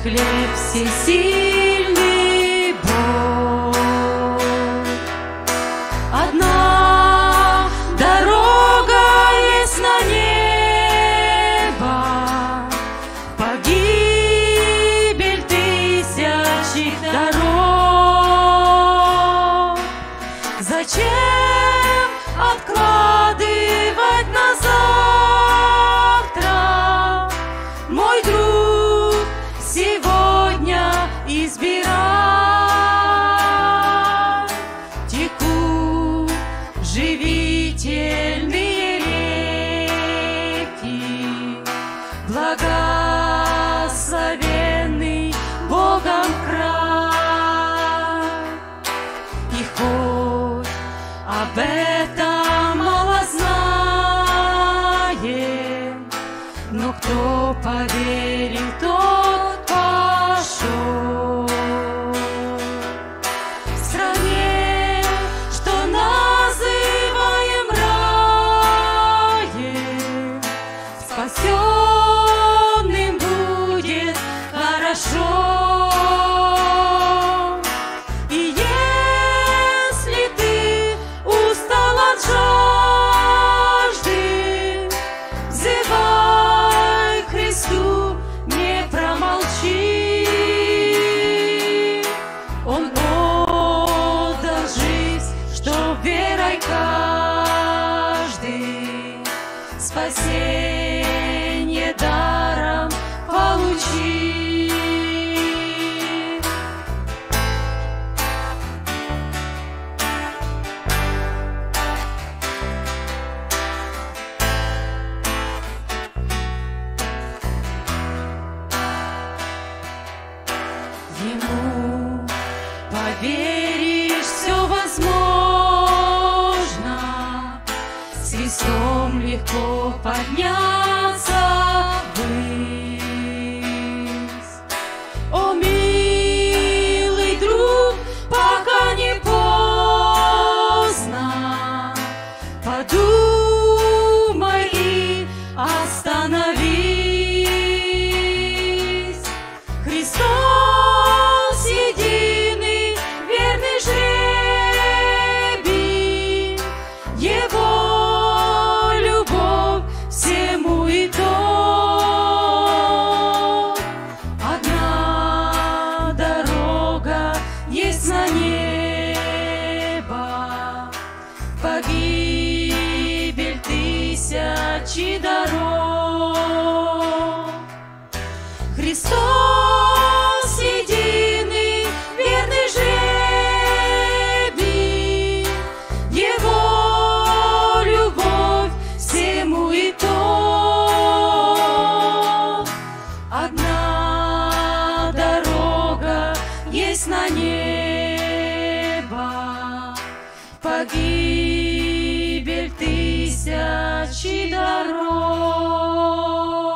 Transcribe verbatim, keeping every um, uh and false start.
хлеб всесильный Бог. Одна дорога есть на небо, погибель тысячи дорог. Зачем откладывать на завтра, мой друг, сегодня избирай. Текут живительные реки, благословенный Богом край. И хоть об этом мало знает, но кто поверил, тот пошел. В стране, что называем раем, спасенным будет хорошо. И если ты устал от жажды, взывай к Христу, не промолчи. Он отдал жизнь, чтоб верой каждый спасение даром получи. Ему поверишь, все возможно, с Христом легко подняться ввысь. О, милый друг, пока не поздно, подумай и остановись. Христос единый, верный жребий, Его любовь всему и то. Одна дорога есть на небо, погибель тысячи дорог. Христос единый, верный жребий, Его любовь всему и то. Одна дорога есть на небо, погибель тысячи дорог.